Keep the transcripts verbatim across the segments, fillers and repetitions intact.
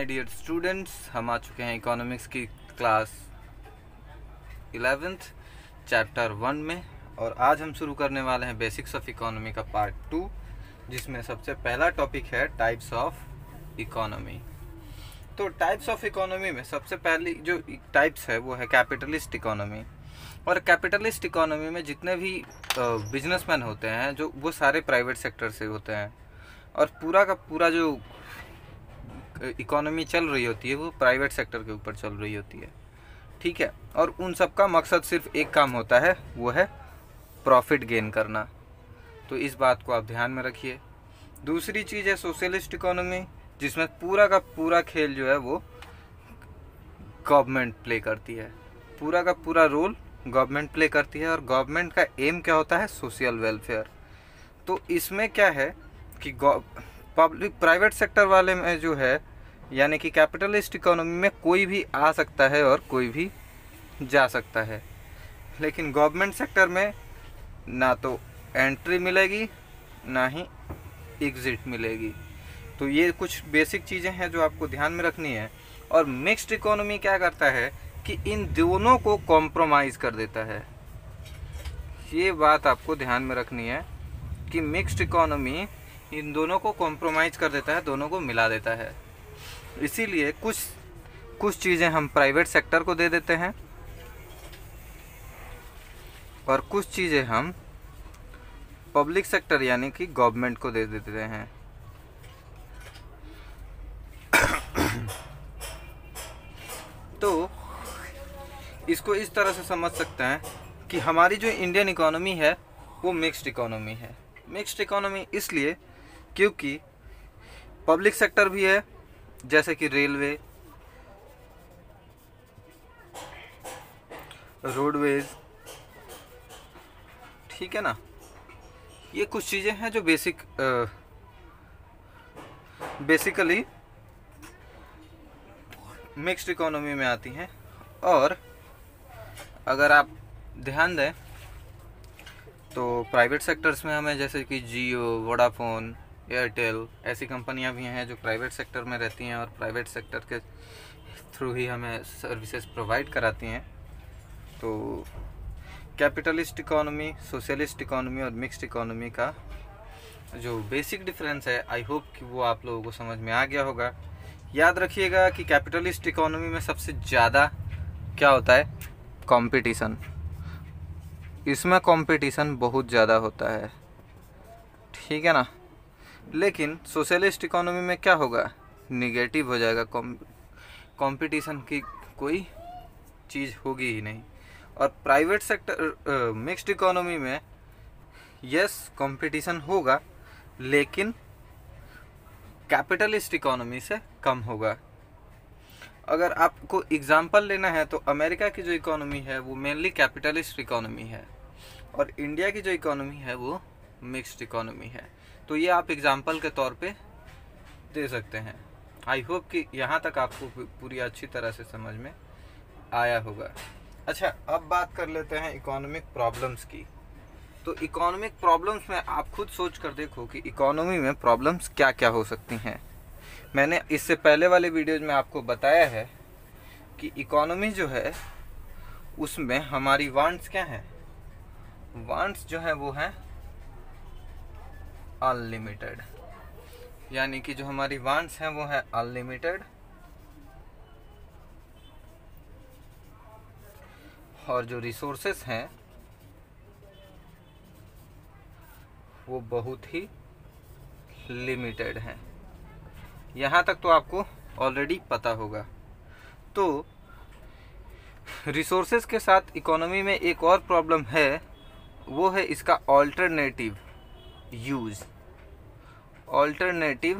Dear students, हम आ चुके हैं इकोनॉमिक्स की क्लास इलेवेंथ चैप्टर वन में। और आज हम शुरू करने वाले हैं बेसिक्स ऑफ इकोनॉमी का पार्ट टू, जिसमें सबसे पहला टॉपिक है टाइप्स ऑफ इकोनॉमी। तो टाइप्स ऑफ इकोनॉमी में सबसे पहली जो टाइप्स है वो है कैपिटलिस्ट इकोनॉमी। और कैपिटलिस्ट इकोनॉमी में जितने भी बिजनेसमैन होते हैं जो वो सारे प्राइवेट सेक्टर से होते हैं, और पूरा का पूरा जो इकोनॉमी चल रही होती है वो प्राइवेट सेक्टर के ऊपर चल रही होती है, ठीक है। और उन सब का मकसद सिर्फ एक काम होता है, वो है प्रॉफिट गेन करना। तो इस बात को आप ध्यान में रखिए। दूसरी चीज़ है सोशलिस्ट इकोनॉमी, जिसमें पूरा का पूरा खेल जो है वो गवर्नमेंट प्ले करती है, पूरा का पूरा रोल गवर्नमेंट प्ले करती है। और गवर्नमेंट का एम क्या होता है? Social welfare. तो इसमें क्या है कि पब्लिक प्राइवेट सेक्टर वाले में जो है, यानी कि कैपिटलिस्ट इकोनॉमी में कोई भी आ सकता है और कोई भी जा सकता है, लेकिन गवर्नमेंट सेक्टर में ना तो एंट्री मिलेगी ना ही एग्ज़िट मिलेगी। तो ये कुछ बेसिक चीज़ें हैं जो आपको ध्यान में रखनी है। और मिक्स्ड इकोनॉमी क्या करता है कि इन दोनों को कॉम्प्रोमाइज़ कर देता है। ये बात आपको ध्यान में रखनी है कि मिक्स्ड इकोनॉमी इन दोनों को कॉम्प्रोमाइज़ कर देता है, दोनों को मिला देता है। इसीलिए कुछ कुछ चीज़ें हम प्राइवेट सेक्टर को दे देते हैं और कुछ चीज़ें हम पब्लिक सेक्टर यानी कि गवर्नमेंट को दे देते हैं। तो इसको इस तरह से समझ सकते हैं कि हमारी जो इंडियन इकोनॉमी है वो मिक्स्ड इकोनॉमी है। मिक्स्ड इकोनॉमी इसलिए क्योंकि पब्लिक सेक्टर भी है, जैसे कि रेलवे, रोडवेज, ठीक है ना। ये कुछ चीज़ें हैं जो बेसिक बेसिकली मिक्स्ड इकोनॉमी में आती हैं। और अगर आप ध्यान दें तो प्राइवेट सेक्टर्स में हमें जैसे कि जियो, वोडाफोन, एयरटेल ऐसी कंपनियां भी हैं जो प्राइवेट सेक्टर में रहती हैं और प्राइवेट सेक्टर के थ्रू ही हमें सर्विसेज प्रोवाइड कराती हैं। तो कैपिटलिस्ट इकोनॉमी, सोशलिस्ट इकोनॉमी और मिक्स्ड इकोनॉमी का जो बेसिक डिफरेंस है, आई होप कि वो आप लोगों को समझ में आ गया होगा। याद रखिएगा कि कैपिटलिस्ट इकोनॉमी में सबसे ज़्यादा क्या होता है? कंपटीशन। इसमें कंपटीशन बहुत ज़्यादा होता है, ठीक है ना। लेकिन सोशलिस्ट इकोनॉमी में क्या होगा? निगेटिव हो जाएगा, कंपटीशन की कोई चीज़ होगी ही नहीं। और प्राइवेट सेक्टर मिक्स्ड इकोनॉमी में यस कंपटीशन होगा, लेकिन कैपिटलिस्ट इकोनॉमी से कम होगा। अगर आपको एग्जांपल लेना है तो अमेरिका की जो इकोनॉमी है वो मेनली कैपिटलिस्ट इकोनॉमी है, और इंडिया की जो इकोनॉमी है वो मिक्स्ड इकोनॉमी है। तो ये आप एग्जांपल के तौर पे दे सकते हैं। आई होप कि यहाँ तक आपको पूरी अच्छी तरह से समझ में आया होगा। अच्छा, अब बात कर लेते हैं इकोनॉमिक प्रॉब्लम्स की। तो इकोनॉमिक प्रॉब्लम्स में आप खुद सोच कर देखो कि इकोनॉमी में प्रॉब्लम्स क्या क्या हो सकती हैं। मैंने इससे पहले वाले वीडियोज में आपको बताया है कि इकोनॉमी जो है उसमें हमारी वांट्स क्या हैं? वांट्स जो है वो हैं अनलिमिटेड, यानी कि जो हमारी वांट्स हैं वो है अनलिमिटेड, और जो रिसोर्सेस हैं वो बहुत ही लिमिटेड हैं। यहाँ तक तो आपको ऑलरेडी पता होगा। तो रिसोर्सेज के साथ इकोनॉमी में एक और प्रॉब्लम है, वो है इसका ऑल्टरनेटिव यूज। ऑल्टरनेटिव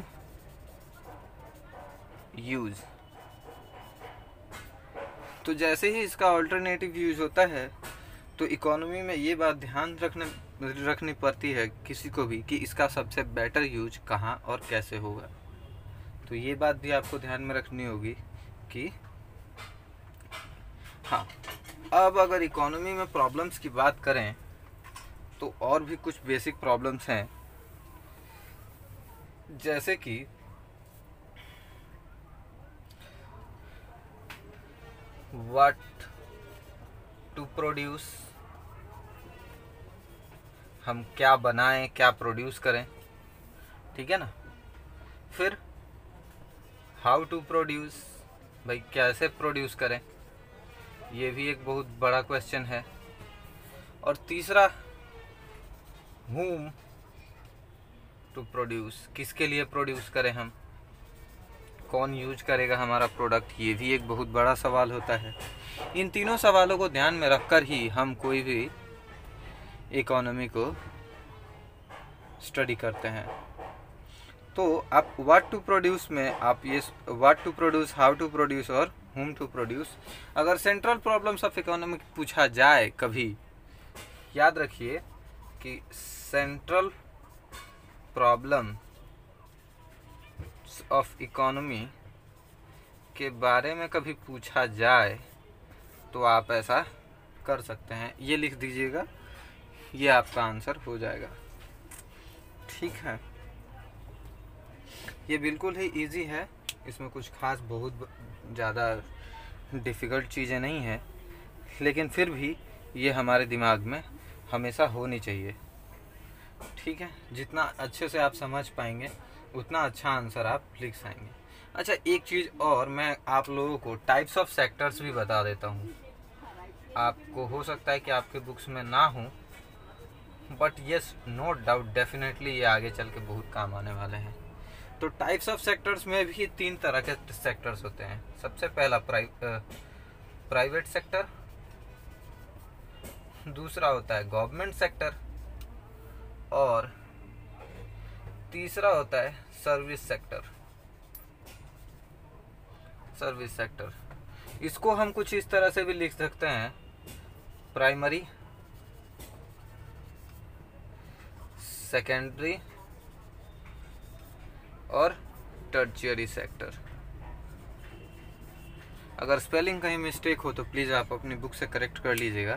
यूज तो जैसे ही इसका ऑल्टरनेटिव यूज होता है तो इकोनॉमी में ये बात ध्यान रखने रखनी पड़ती है किसी को भी कि इसका सबसे बेटर यूज कहाँ और कैसे होगा। तो ये बात भी आपको ध्यान में रखनी होगी कि हाँ, अब अगर इकोनॉमी में प्रॉब्लम्स की बात करें तो और भी कुछ बेसिक प्रॉब्लम्स हैं, जैसे कि व्हाट टू प्रोड्यूस, हम क्या बनाएं, क्या प्रोड्यूस करें, ठीक है ना। फिर हाउ टू प्रोड्यूस, भाई कैसे प्रोड्यूस करें, ये भी एक बहुत बड़ा क्वेश्चन है। और तीसरा whom टू प्रोड्यूस, किसके लिए प्रोड्यूस करें हम, कौन यूज करेगा हमारा प्रोडक्ट, ये भी एक बहुत बड़ा सवाल होता है। इन तीनों सवालों को ध्यान में रखकर ही हम कोई भी इकोनॉमी को स्टडी करते हैं। तो आप व्हाट टू प्रोड्यूस में आप ये what to produce, how to produce और whom टू प्रोड्यूस, अगर सेंट्रल प्रॉब्लम्स ऑफ इकोनॉमी पूछा जाए कभी, याद रखिए कि सेंट्रल प्रॉब्लम ऑफ इकोनॉमी के बारे में कभी पूछा जाए तो आप ऐसा कर सकते हैं, ये लिख दीजिएगा, ये आपका आंसर हो जाएगा, ठीक है। ये बिल्कुल ही इजी है, इसमें कुछ खास बहुत ज़्यादा डिफ़िकल्ट चीज़ें नहीं हैं, लेकिन फिर भी ये हमारे दिमाग में हमेशा होनी चाहिए, ठीक है। जितना अच्छे से आप समझ पाएंगे उतना अच्छा आंसर आप लिख पाएंगे। अच्छा, एक चीज़ और मैं आप लोगों को टाइप्स ऑफ सेक्टर्स भी बता देता हूँ। आपको हो सकता है कि आपके बुक्स में ना हो, but yes no doubt definitely ये आगे चल के बहुत काम आने वाले हैं। तो टाइप्स ऑफ सेक्टर्स में भी तीन तरह के सेक्टर्स होते हैं। सबसे पहला प्राइवेट सेक्टर, दूसरा होता है गवर्नमेंट सेक्टर, और तीसरा होता है सर्विस सेक्टर। सर्विस सेक्टर इसको हम कुछ इस तरह से भी लिख सकते हैं, प्राइमरी, सेकेंडरी और टर्शियरी सेक्टर। अगर स्पेलिंग कहीं मिस्टेक हो तो प्लीज़ आप अपनी बुक से करेक्ट कर लीजिएगा।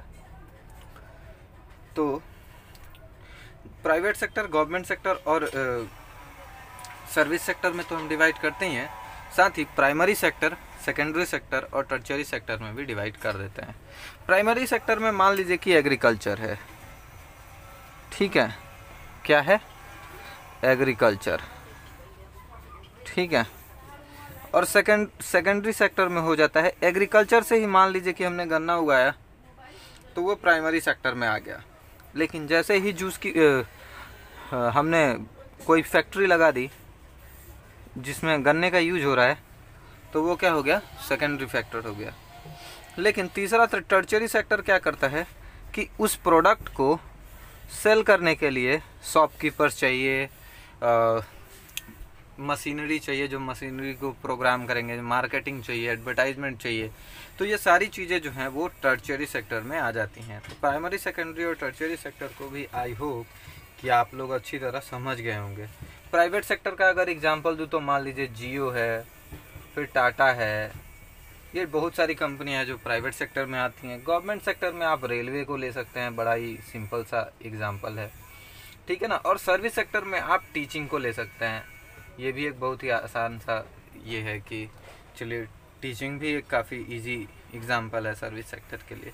तो प्राइवेट सेक्टर, गवर्नमेंट सेक्टर और सर्विस सेक्टर में तो हम डिवाइड करते ही हैं, साथ ही प्राइमरी सेक्टर, सेकेंडरी सेक्टर और टर्शियरी सेक्टर में भी डिवाइड कर देते हैं। प्राइमरी सेक्टर में मान लीजिए कि एग्रीकल्चर है, ठीक है, क्या है, एग्रीकल्चर, ठीक है। और सेकेंड सेकेंडरी सेक्टर में हो जाता है, एग्रीकल्चर से ही मान लीजिए कि हमने गन्ना उगाया तो वो प्राइमरी सेक्टर में आ गया। लेकिन जैसे ही जूस की आ, हमने कोई फैक्ट्री लगा दी जिसमें गन्ने का यूज हो रहा है तो वो क्या हो गया, सेकेंडरी फैक्टर हो गया। लेकिन तीसरा टर्शियरी सेक्टर क्या करता है कि उस प्रोडक्ट को सेल करने के लिए शॉपकीपर्स चाहिए, आ, मशीनरी चाहिए, जो मशीनरी को प्रोग्राम करेंगे, मार्केटिंग चाहिए, एडवर्टाइजमेंट चाहिए। तो ये सारी चीज़ें जो हैं वो टर्शियरी सेक्टर में आ जाती हैं। तो प्राइमरी, सेकेंडरी और टर्शियरी सेक्टर को भी आई होप कि आप लोग अच्छी तरह समझ गए होंगे। प्राइवेट सेक्टर का अगर एग्जांपल दूँ तो मान लीजिए जियो है, फिर टाटा है, ये बहुत सारी कंपनियां हैं जो प्राइवेट सेक्टर में आती हैं। गवर्नमेंट सेक्टर में आप रेलवे को ले सकते हैं, बड़ा ही सिंपल सा एग्जांपल है, ठीक है ना। और सर्विस सेक्टर में आप टीचिंग को ले सकते हैं, ये भी एक बहुत ही आसान सा ये है कि चलिए टीचिंग भी एक काफ़ी इजी एग्जांपल है सर्विस सेक्टर के लिए,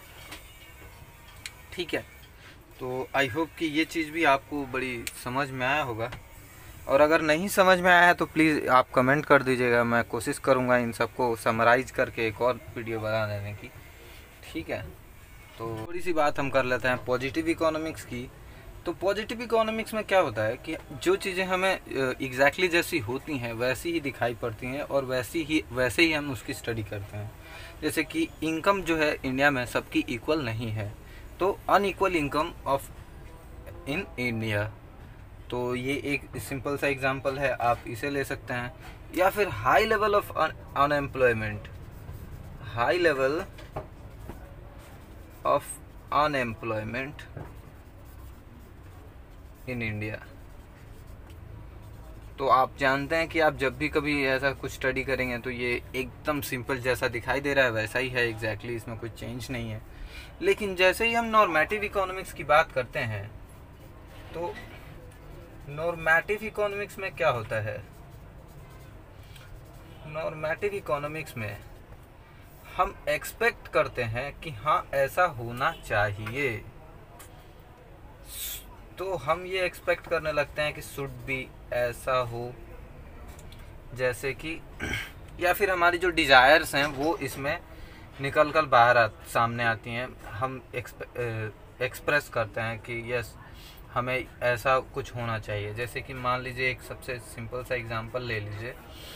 ठीक है। तो आई होप कि ये चीज़ भी आपको बड़ी समझ में आया होगा, और अगर नहीं समझ में आया है तो प्लीज़ आप कमेंट कर दीजिएगा, मैं कोशिश करूँगा इन सबको समराइज करके एक और वीडियो बना देने की, ठीक है। तो थोड़ी सी बात हम कर लेते हैं पॉजिटिव इकोनॉमिक्स की। तो पॉजिटिव इकोनॉमिक्स में क्या होता है कि जो चीज़ें हमें एग्जैक्टली exactly जैसी होती हैं वैसी ही दिखाई पड़ती हैं और वैसी ही वैसे ही हम उसकी स्टडी करते हैं। जैसे कि इनकम जो है इंडिया में सबकी इक्वल नहीं है, तो unequal income of in India, तो ये एक सिंपल सा एग्जांपल है, आप इसे ले सकते हैं। या फिर high level of unemployment, high level of unemployment in India. तो आप जानते हैं कि आप जब भी कभी ऐसा कुछ स्टडी करेंगे तो ये एकदम सिंपल जैसा दिखाई दे रहा है वैसा ही है एग्जैक्टली, इसमें कुछ चेंज नहीं है। लेकिन जैसे ही हम नॉर्मेटिव इकोनॉमिक्स की बात करते हैं तो नॉर्मेटिव इकोनॉमिक्स में क्या होता है, नॉर्मेटिव इकोनॉमिक्स में हम एक्सपेक्ट करते हैं कि हाँ ऐसा होना चाहिए, तो हम ये एक्सपेक्ट करने लगते हैं कि शुड बी ऐसा हो, जैसे कि या फिर हमारी जो डिज़ायर्स हैं वो इसमें निकल कर बाहर आ, सामने आती हैं। हम एक्सप्रेस करते हैं कि यस हमें ऐसा कुछ होना चाहिए। जैसे कि मान लीजिए एक सबसे सिंपल सा एग्जांपल ले लीजिए,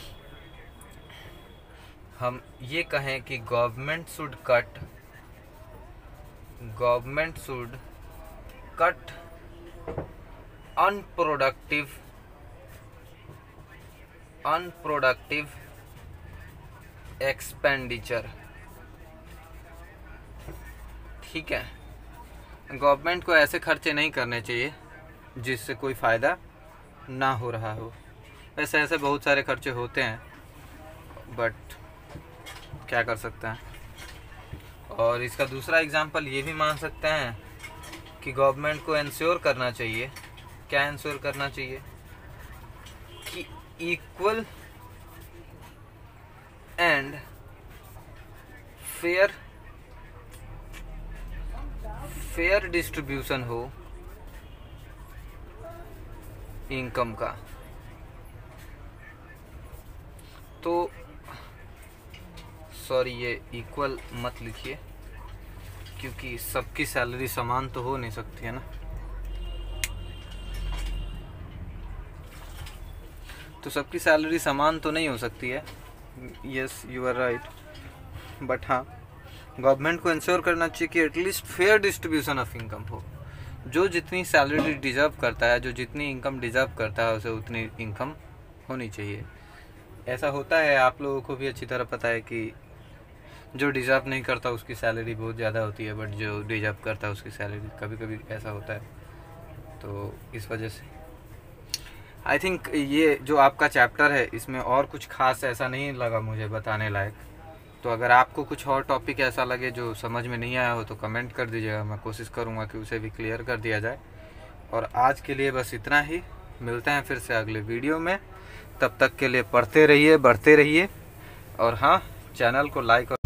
हम ये कहें कि government should cut government should cut unproductive unproductive expenditure. ठीक है, गवर्नमेंट को ऐसे खर्चे नहीं करने चाहिए जिससे कोई फ़ायदा ना हो रहा हो। वैसे ऐसे बहुत सारे खर्चे होते हैं, बट क्या कर सकते हैं। और इसका दूसरा एग्जांपल ये भी मान सकते हैं कि गवर्नमेंट को इंश्योर करना चाहिए, क्या इंश्योर करना चाहिए कि equal and fair fair distribution हो इनकम का। तो सॉरी, ये इक्वल मत लिखिए क्योंकि सबकी सैलरी समान तो हो नहीं सकती है ना। तो सबकी सैलरी समान तो नहीं हो सकती है, yes you are right, but हाँ गवर्नमेंट को इंश्योर करना चाहिए कि at least fair distribution of income हो। जो जितनी सैलरी डिजर्व करता है, जो जितनी इनकम डिजर्व करता है, उसे उतनी इनकम होनी चाहिए। ऐसा होता है, आप लोगों को भी अच्छी तरह पता है कि जो डिजर्व नहीं करता उसकी सैलरी बहुत ज़्यादा होती है, बट जो डिजर्व करता है उसकी सैलरी कभी कभी ऐसा होता है। तो इस वजह से आई थिंक ये जो आपका चैप्टर है इसमें और कुछ खास ऐसा नहीं लगा मुझे बताने लायक। तो अगर आपको कुछ और टॉपिक ऐसा लगे जो समझ में नहीं आया हो तो कमेंट कर दीजिएगा, मैं कोशिश करूँगा कि उसे भी क्लियर कर दिया जाए। और आज के लिए बस इतना ही, मिलते हैं फिर से अगले वीडियो में। तब तक के लिए पढ़ते रहिए, बढ़ते रहिए, और हाँ चैनल को लाइक